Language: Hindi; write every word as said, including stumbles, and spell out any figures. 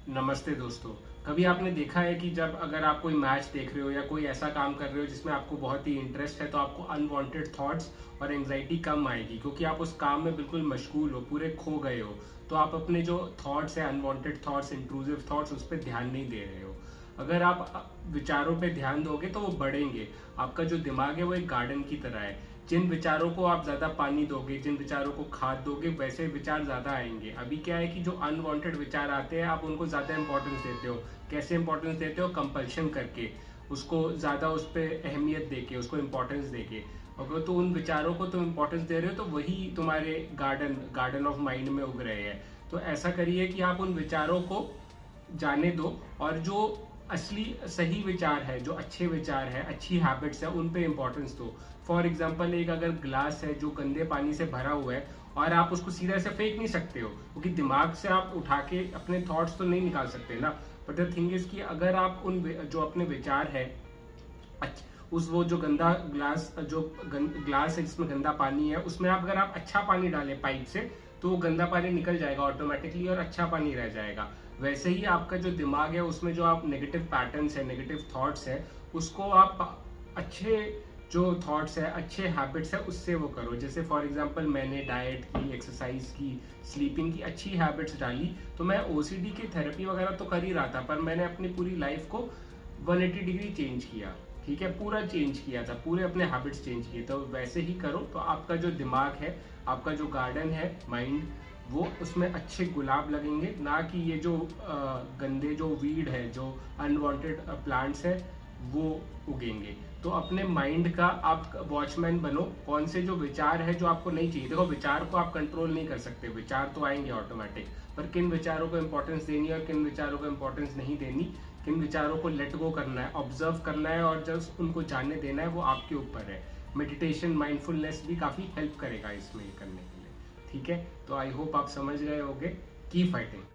नमस्ते दोस्तों। कभी आपने देखा है कि जब अगर आप कोई मैच देख रहे हो या कोई ऐसा काम कर रहे हो जिसमें आपको बहुत ही इंटरेस्ट है, तो आपको अनवांटेड थॉट्स और एंजाइटी कम आएगी क्योंकि आप उस काम में बिल्कुल मशगूल हो, पूरे खो गए हो। तो आप अपने जो थॉट्स है, अनवांटेड थॉट्स, इंट्रूसिव थॉट्स, उस पर ध्यान नहीं दे रहे हो। अगर आप विचारों पे ध्यान दोगे तो वो बढ़ेंगे। आपका जो दिमाग है वो एक गार्डन की तरह है। जिन विचारों को आप ज्यादा पानी दोगे, जिन विचारों को खाद दोगे, वैसे विचार ज्यादा आएंगे। अभी क्या है कि जो अनवांटेड विचार आते हैं, आप उनको ज्यादा इंपॉर्टेंस देते हो। कैसे इंपॉर्टेंस देते हो? कंपल्शन करके, उसको ज्यादा उस पर अहमियत देके, उसको इंपॉर्टेंस देके। अगर तो उन विचारों को तुम इंपॉर्टेंस दे रहे हो तो वही तुम्हारे गार्डन गार्डन ऑफ माइंड में उग रहे हैं। तो ऐसा करिए कि आप उन विचारों को जाने दो और जो असली सही विचार है, जो अच्छे विचार है, अच्छी हैबिट्स है, उन पे इंपॉर्टेंस दो। फॉर एग्जाम्पल, एक अगर ग्लास है जो गंदे पानी से भरा हुआ है और आप उसको सीधा से फेंक नहीं सकते हो क्योंकि दिमाग से आप उठा के अपने थॉट्स तो नहीं निकाल सकते ना। बट द थिंग इज कि अगर आप उन जो अपने विचार है, उस वो जो गंदा ग्लास जो ग्लास है जिसमें गंदा पानी है, उसमें आप अगर आप अच्छा पानी डालें पाइप से, तो वो गंदा पानी निकल जाएगा ऑटोमेटिकली और अच्छा पानी रह जाएगा। वैसे ही आपका जो दिमाग है उसमें जो आप नेगेटिव पैटर्न्स है, नेगेटिव थॉट्स है, उसको आप अच्छे जो थॉट्स है, अच्छे हैबिट्स है, उससे वो करो। जैसे फॉर एग्जांपल, मैंने डाइट की, एक्सरसाइज की, स्लीपिंग की अच्छी हैबिट्स डाली, तो मैं ओसीडी की थेरेपी वगैरह तो कर ही रहा था, पर मैंने अपनी पूरी लाइफ को वन एटी डिग्री चेंज किया। ठीक है, पूरा चेंज किया था, पूरे अपने हैबिट्स चेंज किए। तो वैसे ही करो तो आपका जो दिमाग है, आपका जो गार्डन है माइंड, वो उसमें अच्छे गुलाब लगेंगे, ना कि ये जो आ, गंदे जो वीड है, जो अनवांटेड प्लांट्स है, वो उगेंगे। तो अपने माइंड का आप वॉचमैन बनो। कौन से जो विचार है जो आपको नहीं चाहिए, देखो विचार को आप कंट्रोल नहीं कर सकते, विचार तो आएंगे ऑटोमेटिक, पर किन विचारों को इंपॉर्टेंस देनी है और किन विचारों को इंपॉर्टेंस नहीं देनी, किन विचारों को लेट गो करना है, ऑब्जर्व करना है और जस्ट उनको जानने देना है, वो आपके ऊपर है। मेडिटेशन, माइंडफुलनेस भी काफी हेल्प करेगा इसमें करने के लिए। ठीक है, तो आई होप आप समझ गए होगे। Keep fighting.